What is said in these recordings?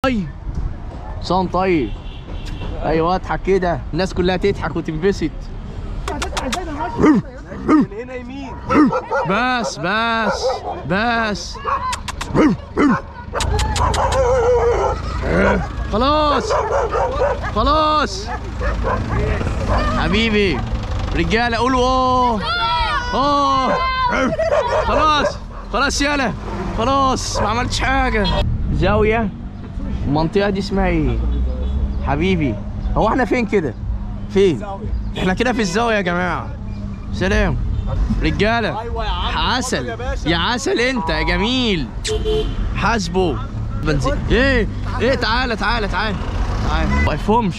صان طيب. ايوه اضحك كده الناس كلها تضحك وتنبسط. من هنا يمين. بس بس بس خلاص خلاص حبيبي. رجاله قولوا اوه. خلاص خلاص يالا خلاص ما عملتش حاجه. زاويه. المنطقه دي اسمها ايه حبيبي؟ هو احنا فين كده؟ فين؟ احنا كده في الزاويه يا جماعه. سلام رجاله. ايوه يا عم. عسل يا عسل انت يا جميل. حاسبه بنزين. ايه تعالى تعالى تعالى تعالى. ما يفهمش.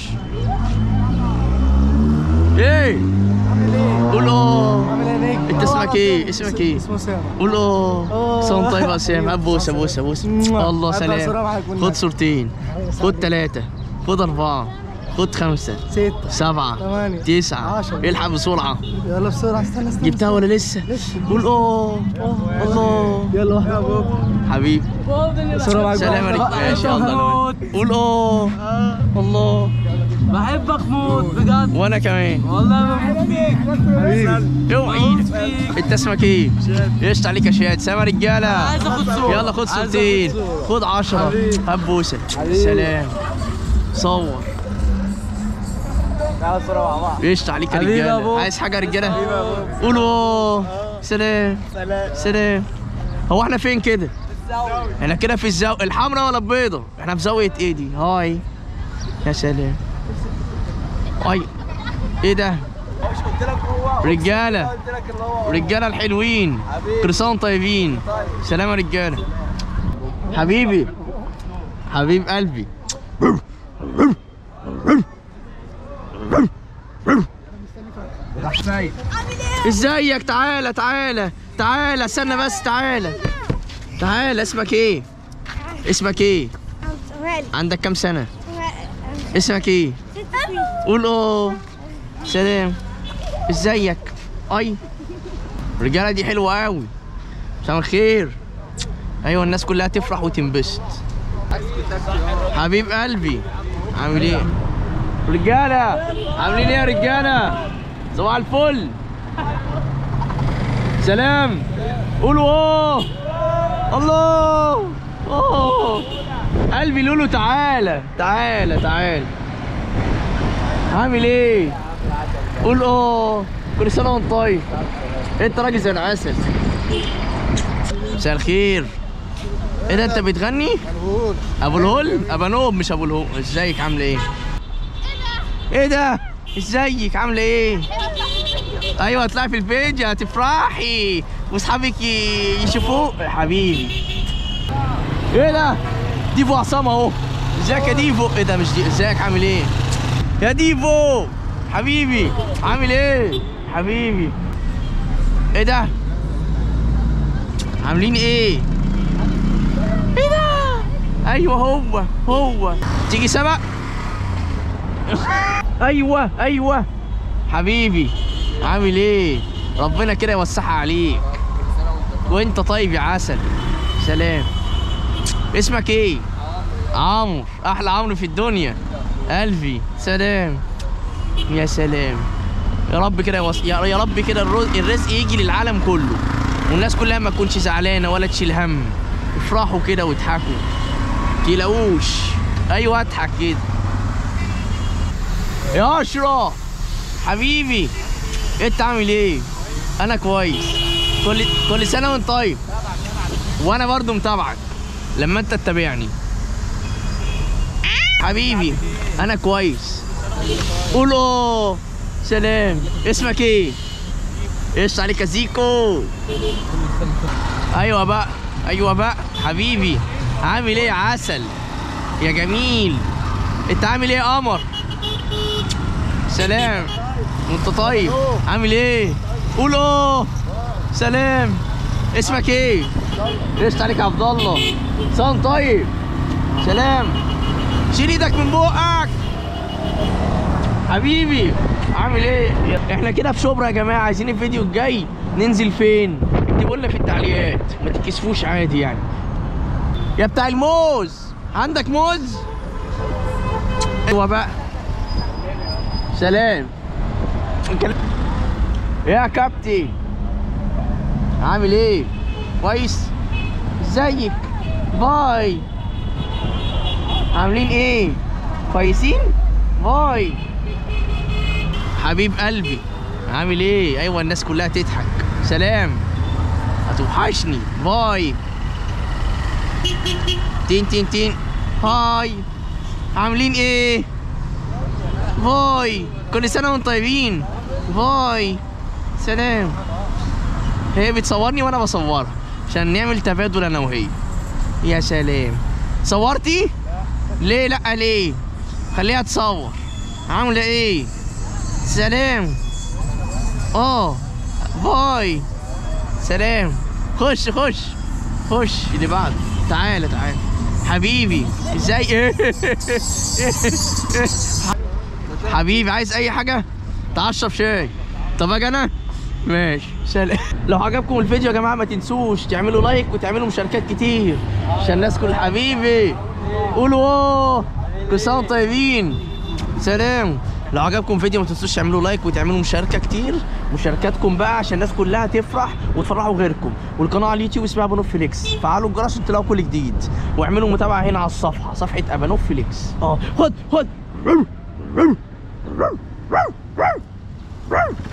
ايه قول عامل ايه يا نجم؟ انت اسمك ايه؟ اسمك ايه؟ اسمه اسامه. قول صوم طيب يا اسامه. بوسه بوسه بوسه. الله سلام. خد صورتين، خد 3، خد 4، خد 5، 6، 7، 8، 9. 10. الحق بسرعه. يلا بسرعه. استنى جبتها ولا لسه؟ قول الله. يلا واحده يا بابا حبيبي بسرعه. سلام عليكم. ماشي الله. قول الله. بحبك موت بجد وانا كمان والله بموت فيك حبيبي. اوعى ايدك. انت اسمك ايه؟ قشطة عليك يا شهاد. سلام يا رجاله. عايز اخد صورة. يلا خد صورتين، خد 10. هات بوسه. سلام. صور. تعالى صورة مع بعض. قشطة عليك يا رجاله. عايز حاجه يا رجاله؟ قولوا سلام. سلام. هو احنا فين كده؟ احنا كده في الزاويه الحمراء ولا البيضاء؟ احنا في زاويه ايه دي؟ هاي يا سلام. اي ايه ده؟ مش قلت لك هو رجاله قلت لك اللي هو رجاله الحلوين. كل سنه وانتم طيبين. سلام يا رجاله. حبيبي حبيب قلبي. ازيك؟ تعالى تعالى تعالى. استنى بس. تعالى تعالى. اسمك ايه؟ اسمك ايه؟ عندك كام سنه؟ اسمك ايه؟ قول سلام. ازيك؟ اي الرجاله دي حلوه قوي. مساء الخير. ايوه الناس كلها تفرح وتنبسط. حبيب قلبي عامل ايه؟ رجاله عاملين ايه يا رجاله؟ صباح الفل. سلام. قولوا الله. قلبي لولو. تعالى تعالى تعالى. عامل ايه؟ قول كل سنه وانت طيب. انت راجل زي العسل. مساء الخير. ايه ده انت بتغني؟ ابو الهول. ابو نوب مش ابو الهول. ازيك عامله ايه؟ ايه ده؟ ازيك عامله ايه؟ ايوه اطلعي في الفيديو هتفرحي واصحابك يشوفوك. حبيبي ايه ده؟ ديفو عصام اهو. ازيك يا ديفو؟ ايه ده مش دي. ازيك عامل ايه يا ديفو حبيبي؟ عامل ايه حبيبي؟ ايه ده؟ عاملين ايه؟ ايه ده؟ ايوه هو تيجي سبق. ايوه حبيبي عامل ايه؟ ربنا كده يوسعها عليك وانت طيب يا عسل. سلام. اسمك ايه؟ عمرو. احلى عمرو في الدنيا. قلبي. سلام. يا سلام. يا رب كده يا رب كده الرزق يجي للعالم كله والناس كلها ما تكونش زعلانه ولا تشيل هم. افرحوا كده واضحكوا تلاقوش. ايوه اضحك كده يا اشرف حبيبي. انت عامل ايه؟ انا كويس. كل سنه وانت طيب. وانا برضو متابعك لما انت تتابعني حبيبي. انا كويس. قولوا سلام. اسمك ايه؟ ايش عليك يا زيكو؟ ايوه بقى حبيبي. عامل ايه يا عسل يا جميل؟ انت عامل ايه يا قمر؟ سلام وانت طيب. عامل ايه؟ قولوا سلام. اسمك ايه؟ ايش عليك يا عبد الله؟ صان طيب. سلام. شيل ايدك من بقك حبيبي. عامل ايه؟ احنا كده في شبرا يا جماعه. عايزين الفيديو الجاي ننزل فين؟ اكتبوا لنا في التعليقات. ما تتكسفوش عادي يعني. يا بتاع الموز عندك موز؟ ايوه بقى. سلام. يا كابتن عامل ايه؟ كويس؟ ازيك؟ باي. عاملين ايه؟ كويسين؟ باي. حبيب قلبي عامل ايه؟ ايوه الناس كلها تضحك. سلام. هتوحشني. باي. تين تين تين. هاي. عاملين ايه؟ باي. كل سنة وانتم طيبين. باي. سلام. هي بتصورني وانا بصورها عشان نعمل تبادل انا وهي. يا سلام. صورتي؟ ليه لا ليه؟ خليها تصور. عاملة ايه؟ سلام. باي. سلام. خش خش خش اللي بعد. تعالى تعالى حبيبي. ازاي؟ حبيبي عايز اي حاجة؟ تعال اشرب شاي. طب اجي انا؟ ماشي. سلام. لو عجبكم الفيديو يا جماعة ما تنسوش تعملوا لايك وتعملوا مشاركات كتير عشان الناس كل. حبيبي قولوا كل سنة وانتم طيبين. سلام. لو عجبكم الفيديو ما تنسوش تعملوا لايك وتعملوا مشاركة كتير. مشاركاتكم بقى عشان الناس كلها تفرح وتفرحوا غيركم. والقناة على اليوتيوب اسمها ابانوفليكس. فعلوا الجرس عشان تلاقوا كل جديد. واعملوا متابعة هنا على الصفحة صفحة ابانوفليكس. خد